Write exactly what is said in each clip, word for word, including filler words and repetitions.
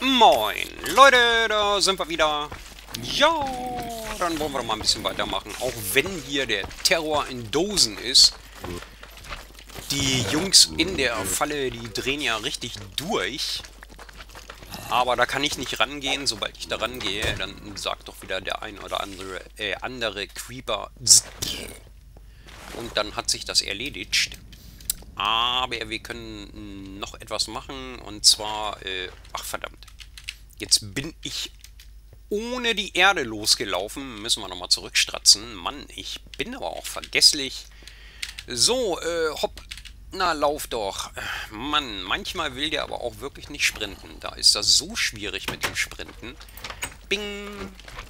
Moin, Leute, da sind wir wieder. Ja, dann wollen wir doch mal ein bisschen weitermachen. Auch wenn hier der Terror in Dosen ist. Die Jungs in der Falle, die drehen ja richtig durch. Aber da kann ich nicht rangehen. Sobald ich da rangehe, dann sagt doch wieder der ein oder andere, äh, andere Creeper. Und dann hat sich das erledigt. Aber wir können noch etwas machen. Und zwar, äh, ach verdammt. Jetzt bin ich ohne die Erde losgelaufen. Müssen wir nochmal zurückstratzen. Mann, ich bin aber auch vergesslich. So, äh, hopp. Na, lauf doch. Mann, manchmal will der aber auch wirklich nicht sprinten. Da ist das so schwierig mit dem Sprinten. Bing.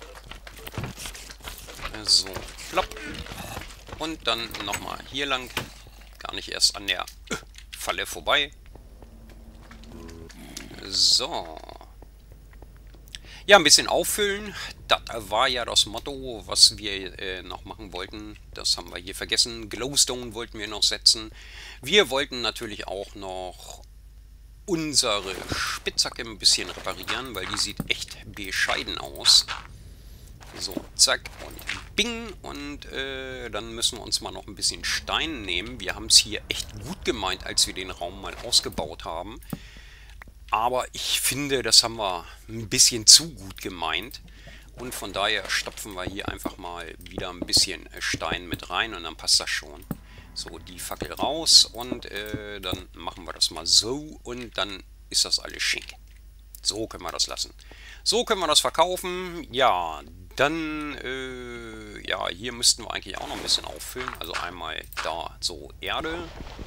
So, plopp. Und dann nochmal hier lang. Gar nicht erst an der Falle vorbei. So. Ja, ein bisschen auffüllen. Das war ja das Motto, was wir äh, noch machen wollten. Das haben wir hier vergessen. Glowstone wollten wir noch setzen. Wir wollten natürlich auch noch unsere Spitzhacke ein bisschen reparieren, weil die sieht echt bescheiden aus. So, zack und bing. Und äh, dann müssen wir uns mal noch ein bisschen Stein nehmen. Wir haben es hier echt gut gemeint, als wir den Raum mal ausgebaut haben. Aber ich finde, das haben wir ein bisschen zu gut gemeint. Und von daher stopfen wir hier einfach mal wieder ein bisschen Stein mit rein und dann passt das schon. So, die Fackel raus und äh, dann machen wir das mal so und dann ist das alles schick. So können wir das lassen. So können wir das verkaufen. Ja, dann, äh, ja, hier müssten wir eigentlich auch noch ein bisschen auffüllen. Also einmal da so Erde.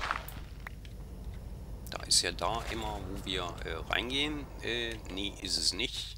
Da ist ja da immer, wo wir äh, reingehen. Äh, nee, ist es nicht.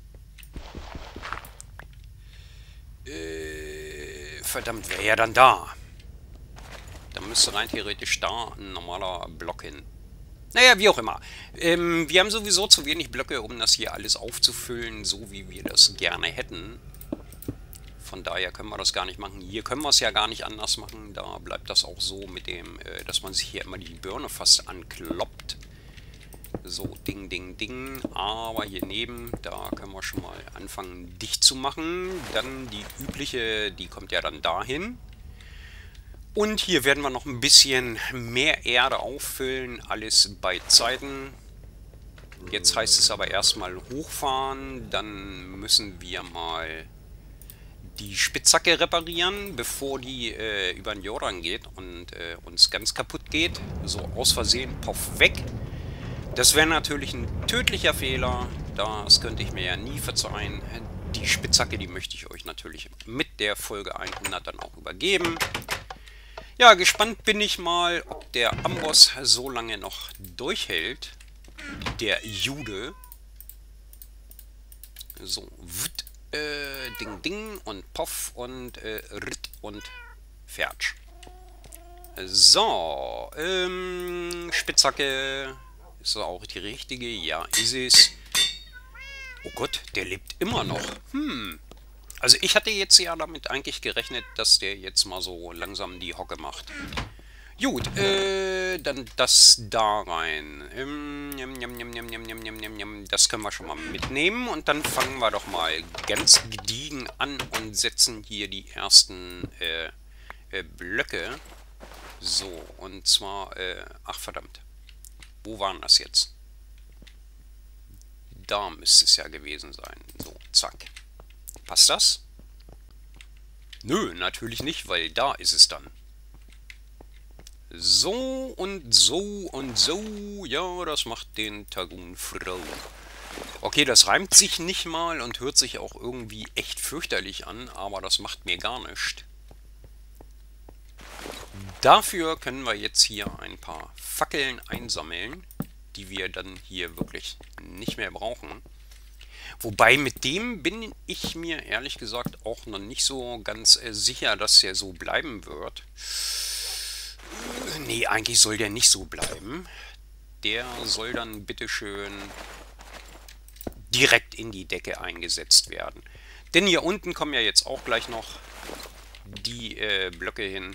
Äh, verdammt, wäre ja dann da. Da müsste rein theoretisch da ein normaler Block hin. Naja, wie auch immer. Ähm, wir haben sowieso zu wenig Blöcke, um das hier alles aufzufüllen, so wie wir das gerne hätten. Von daher können wir das gar nicht machen. Hier können wir es ja gar nicht anders machen. Da bleibt das auch so mit dem, äh, dass man sich hier immer die Birne fast ankloppt. So, ding, ding, ding. Aber hier neben, da können wir schon mal anfangen, dicht zu machen. Dann die übliche, die kommt ja dann dahin. Und hier werden wir noch ein bisschen mehr Erde auffüllen. Alles bei Zeiten. Jetzt heißt es aber erstmal hochfahren. Dann müssen wir mal die Spitzhacke reparieren, bevor die äh, über den Jordan geht und äh, uns ganz kaputt geht. So aus Versehen, poff, weg. Das wäre natürlich ein tödlicher Fehler. Das könnte ich mir ja nie verzeihen. Die Spitzhacke, die möchte ich euch natürlich mit der Folge hundert dann auch übergeben. Ja, gespannt bin ich mal, ob der Amboss so lange noch durchhält. Der Jude. So, wut. Äh, ding, ding und poff und äh, ritt und fertig. So, ähm, Spitzhacke. Ist das auch die richtige? Ja, ist es. Oh Gott, der lebt immer noch. Hm. Also ich hatte jetzt ja damit eigentlich gerechnet, dass der jetzt mal so langsam die Hocke macht. Gut, äh, dann das da rein. Ähm, das können wir schon mal mitnehmen. Und dann fangen wir doch mal ganz gediegen an und setzen hier die ersten äh, äh, Blöcke. So, und zwar, äh, ach verdammt. Wo waren das jetzt? Da müsste es ja gewesen sein. So, zack. Passt das? Nö, natürlich nicht, weil da ist es dann. So und so und so. Ja, das macht den Tagun Frau. Okay, das reimt sich nicht mal und hört sich auch irgendwie echt fürchterlich an, aber das macht mir gar nichts. Dafür können wir jetzt hier ein paar Fackeln einsammeln, die wir dann hier wirklich nicht mehr brauchen. Wobei mit dem bin ich mir ehrlich gesagt auch noch nicht so ganz äh, sicher, dass der so bleiben wird. Äh, nee, eigentlich soll der nicht so bleiben. Der soll dann bitteschön direkt in die Decke eingesetzt werden. Denn hier unten kommen ja jetzt auch gleich noch die äh, Blöcke hin.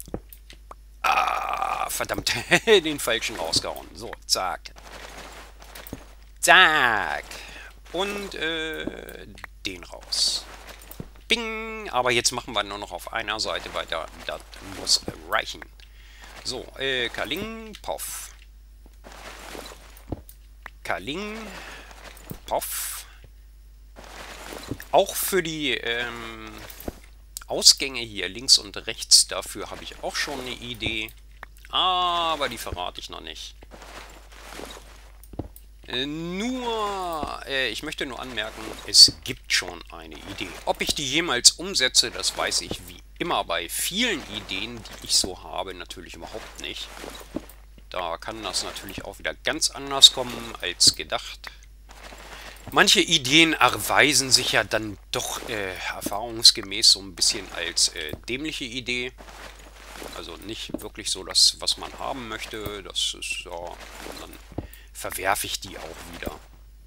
Ah, verdammt, den falschen rausgehauen. So, zack. Zack. Und äh, den raus. Bing! Aber jetzt machen wir nur noch auf einer Seite weiter. Das muss reichen. So, äh, Kaling, Poff. Kaling, Poff. Auch für die ähm, Ausgänge hier links und rechts, dafür habe ich auch schon eine Idee. Aber die verrate ich noch nicht. Äh, nur, äh, ich möchte nur anmerken, es gibt schon eine Idee. Ob ich die jemals umsetze, das weiß ich wie immer bei vielen Ideen, die ich so habe, natürlich überhaupt nicht. Da kann das natürlich auch wieder ganz anders kommen als gedacht. Manche Ideen erweisen sich ja dann doch äh, erfahrungsgemäß so ein bisschen als äh, dämliche Idee. Also nicht wirklich so das, was man haben möchte. Das ist ja, dann verwerfe ich die auch wieder.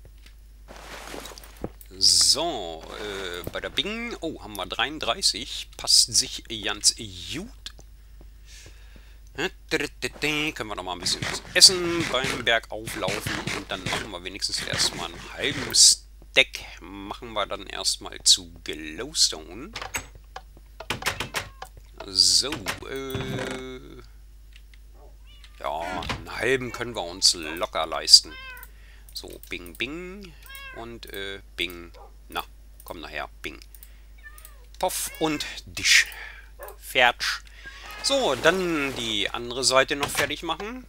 So, äh, bei der Bing, oh, haben wir dreiunddreißig. Passt sich ganz gut. Können wir noch mal ein bisschen was essen beim Bergauflaufen und dann machen wir wenigstens erstmal einen halben Stack. Machen wir dann erstmal zu Glowstone. So, äh, ja, einen halben können wir uns locker leisten. So, Bing, Bing und äh, Bing. Na, komm nachher, Bing. Poff und Disch. Fertig. So, dann die andere Seite noch fertig machen.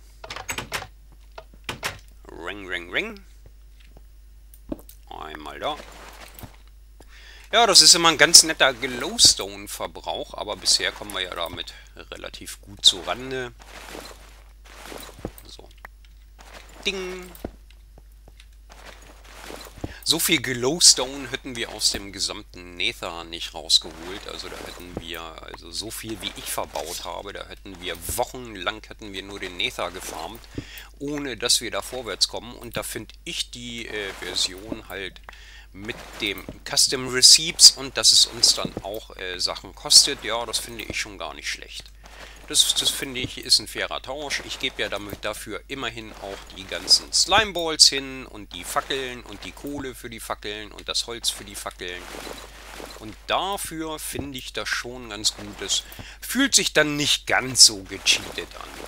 Ring, ring, ring. Einmal da. Ja, das ist immer ein ganz netter Glowstone-Verbrauch, aber bisher kommen wir ja damit relativ gut zu Rande. So. Ding. So viel Glowstone hätten wir aus dem gesamten Nether nicht rausgeholt. Also da hätten wir, also so viel wie ich verbaut habe, da hätten wir wochenlang hätten wir nur den Nether gefarmt, ohne dass wir da vorwärts kommen. Und da finde ich die äh, Version halt mit dem Custom Receipts und dass es uns dann auch äh, Sachen kostet, ja, das finde ich schon gar nicht schlecht. Das, das finde ich ist ein fairer Tausch. Ich gebe ja damit dafür immerhin auch die ganzen Slimeballs hin und die Fackeln und die Kohle für die Fackeln und das Holz für die Fackeln. Und dafür finde ich das schon ganz gut. Es fühlt sich dann nicht ganz so gecheatet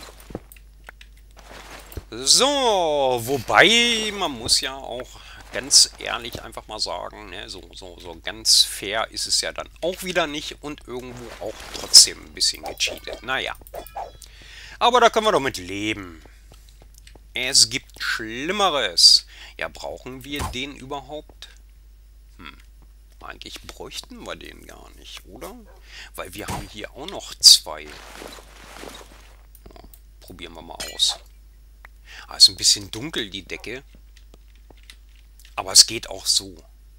an. So, wobei man muss ja auch ganz ehrlich einfach mal sagen, ne, so, so, so ganz fair ist es ja dann auch wieder nicht und irgendwo auch trotzdem ein bisschen gecheatet. Naja. Aber da können wir doch mit leben. Es gibt Schlimmeres. Ja, brauchen wir den überhaupt? Hm, eigentlich bräuchten wir den gar nicht, oder? Weil wir haben hier auch noch zwei. Ja, probieren wir mal aus. Ah, ist ein bisschen dunkel, die Decke. Aber es geht auch so.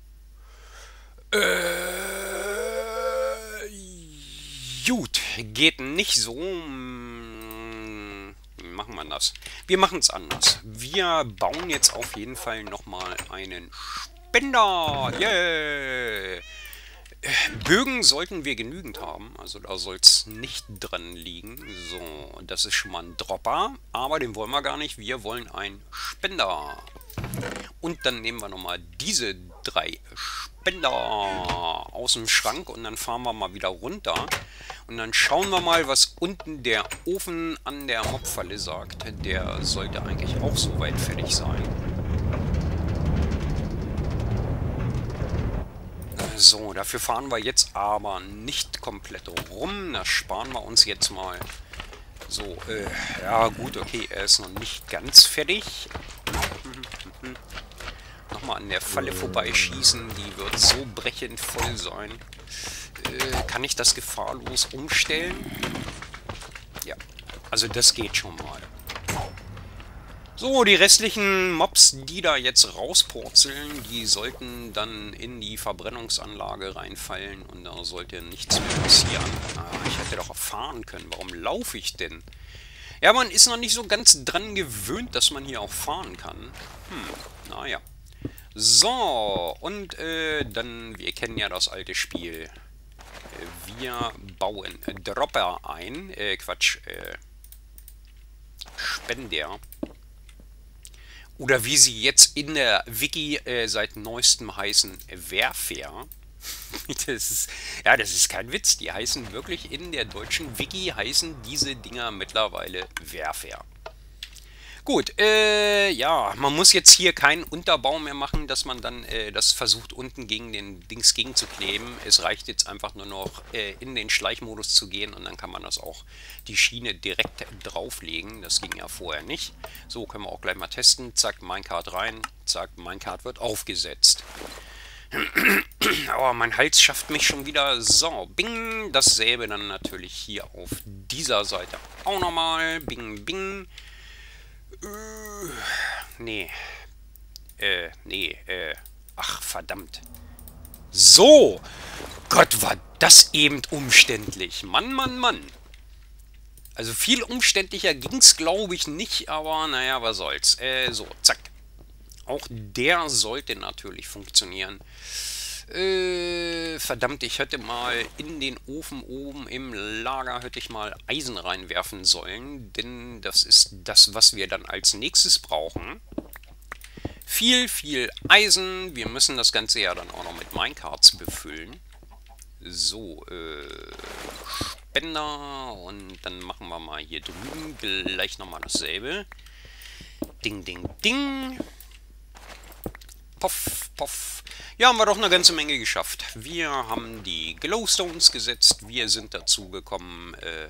Äh, gut, geht nicht so. Wie machen wir das? Wir machen es anders. Wir bauen jetzt auf jeden Fall nochmal einen Spender. Yeah! Bögen sollten wir genügend haben, also da soll es nicht dran liegen. So, das ist schon mal ein Dropper, aber den wollen wir gar nicht. Wir wollen einen Spender. Und dann nehmen wir nochmal diese drei Spender aus dem Schrank und dann fahren wir mal wieder runter. Und dann schauen wir mal, was unten der Ofen an der Mobfalle sagt. Der sollte eigentlich auch soweit fertig sein. So, dafür fahren wir jetzt aber nicht komplett rum. Das sparen wir uns jetzt mal. So, äh, ja gut, okay, er ist noch nicht ganz fertig. Nochmal an der Falle vorbeischießen, die wird so brechend voll sein. Äh, kann ich das gefahrlos umstellen? Ja, also das geht schon mal. So, die restlichen Mobs, die da jetzt rauspurzeln, die sollten dann in die Verbrennungsanlage reinfallen und da sollte nichts mehr passieren. Ah, ich hätte doch fahren können. Warum laufe ich denn? Ja, man ist noch nicht so ganz dran gewöhnt, dass man hier auch fahren kann. Hm, naja. So, und äh, dann, wir kennen ja das alte Spiel. Wir bauen Dropper ein. Äh, Quatsch, äh, Spender. Oder wie sie jetzt in der Wiki äh, seit neuestem heißen, Warfare. Das ist, ja, das ist kein Witz. Die heißen wirklich in der deutschen Wiki, heißen diese Dinger mittlerweile Warfare. Gut, äh, ja, man muss jetzt hier keinen Unterbau mehr machen, dass man dann äh, das versucht, unten gegen den Dings gegenzukleben. Es reicht jetzt einfach nur noch äh, in den Schleichmodus zu gehen und dann kann man das auch, die Schiene direkt drauflegen. Das ging ja vorher nicht. So, können wir auch gleich mal testen. Zack, Minecart rein. Zack, Minecart wird aufgesetzt. Aber mein Hals schafft mich schon wieder. So, bing, dasselbe dann natürlich hier auf dieser Seite auch nochmal. Bing, bing. Äh, nee. Äh, nee, äh. Ach, verdammt. So! Gott, war das eben umständlich. Mann, Mann, Mann. Also viel umständlicher ging's, glaube ich, nicht, aber naja, was soll's. Äh, so, zack. Auch der sollte natürlich funktionieren. Äh, verdammt, ich hätte mal in den Ofen oben im Lager hätte ich mal Eisen reinwerfen sollen, denn das ist das, was wir dann als nächstes brauchen. Viel, viel Eisen. Wir müssen das Ganze ja dann auch noch mit Minecarts befüllen. So, äh, Spender und dann machen wir mal hier drüben gleich nochmal dasselbe. Ding, ding, ding. Poff, poff. Ja, haben wir doch eine ganze Menge geschafft. Wir haben die Glowstones gesetzt. Wir sind dazu gekommen, äh,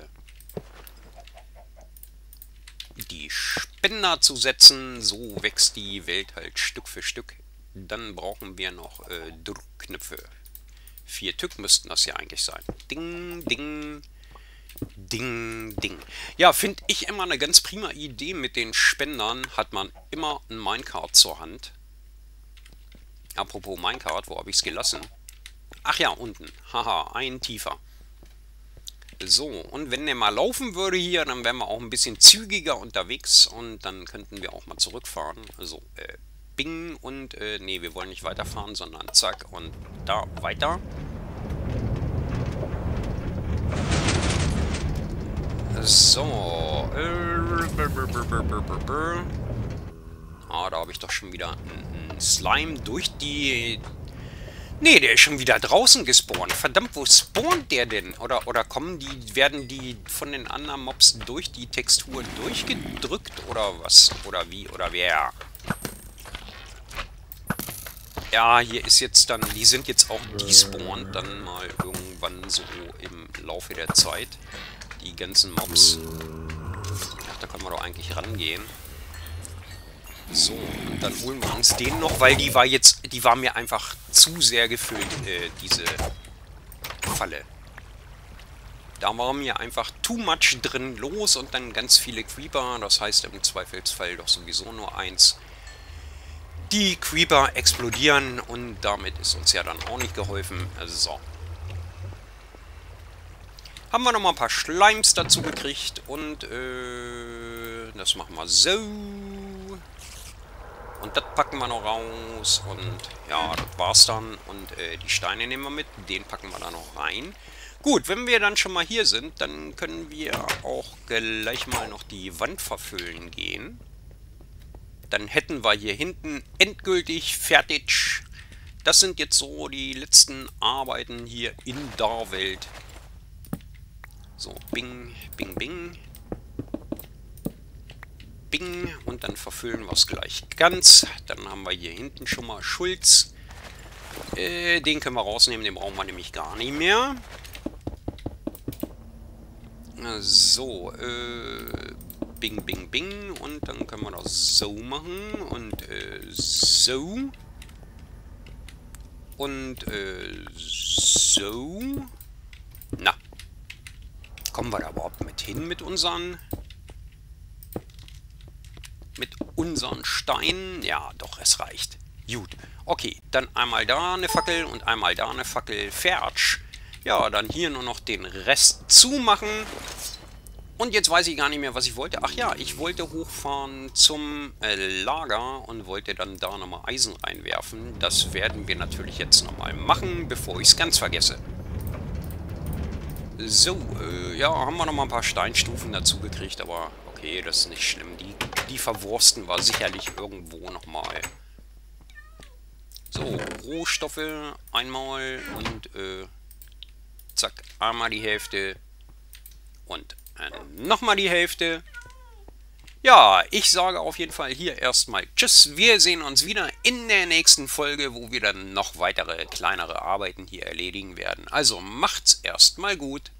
die Spender zu setzen. So wächst die Welt halt Stück für Stück. Dann brauchen wir noch äh, Druckknöpfe. Vier Stück müssten das ja eigentlich sein. Ding, ding, ding, ding. Ja, finde ich immer eine ganz prima Idee. Mit den Spendern hat man immer ein Minecart zur Hand. Apropos Minecart, wo habe ich es gelassen? Ach ja, unten. Haha, ein tiefer. So, und wenn der mal laufen würde hier, dann wären wir auch ein bisschen zügiger unterwegs und dann könnten wir auch mal zurückfahren. Also, äh, bing und, äh, nee, wir wollen nicht weiterfahren, sondern zack und da weiter. So, äh, ah, da habe ich doch schon wieder einen Slime durch die... Nee, der ist schon wieder draußen gespawnt. Verdammt, wo spawnt der denn? Oder, oder kommen die, werden die von den anderen Mobs durch die Textur durchgedrückt? Oder was? Oder wie? Oder wer? Ja, hier ist jetzt dann... Die sind jetzt auch despawned dann mal irgendwann so im Laufe der Zeit. Die ganzen Mobs. Ach, da können wir doch eigentlich rangehen. So, und dann holen wir uns den noch, weil die war jetzt, die war mir einfach zu sehr gefüllt, äh, diese Falle. Da war mir einfach too much drin los und dann ganz viele Creeper, das heißt im Zweifelsfall doch sowieso nur eins. Die Creeper explodieren und damit ist uns ja dann auch nicht geholfen. So. Haben wir nochmal ein paar Schleims dazu gekriegt und äh, das machen wir so. Und das packen wir noch raus und ja, das war's dann. Und äh, die Steine nehmen wir mit, den packen wir da noch rein. Gut, wenn wir dann schon mal hier sind, dann können wir auch gleich mal noch die Wand verfüllen gehen. Dann hätten wir hier hinten endgültig fertig. Das sind jetzt so die letzten Arbeiten hier in der Welt. So, bing, bing, bing. Bing, und dann verfüllen wir es gleich ganz. Dann haben wir hier hinten schon mal Schulz. Äh, den können wir rausnehmen, den brauchen wir nämlich gar nicht mehr. So, äh, bing, bing, bing. Und dann können wir das so machen. Und äh, so. Und äh, so. Na. Kommen wir da überhaupt mit hin mit unseren... Mit unseren Steinen? Ja, doch, es reicht. Gut. Okay, dann einmal da eine Fackel und einmal da eine Fackel. Fertig. Ja, dann hier nur noch den Rest zumachen. Und jetzt weiß ich gar nicht mehr, was ich wollte. Ach ja, ich wollte hochfahren zum äh, Lager und wollte dann da nochmal Eisen reinwerfen. Das werden wir natürlich jetzt nochmal machen, bevor ich es ganz vergesse. So, äh, ja, haben wir nochmal ein paar Steinstufen dazu gekriegt, aber okay, das ist nicht schlimm. Die die verwursten wir sicherlich irgendwo nochmal. So, Rohstoffe einmal und äh, zack, einmal die Hälfte und äh, nochmal die Hälfte. Ja, ich sage auf jeden Fall hier erstmal Tschüss. Wir sehen uns wieder in der nächsten Folge, wo wir dann noch weitere kleinere Arbeiten hier erledigen werden. Also macht's erstmal gut.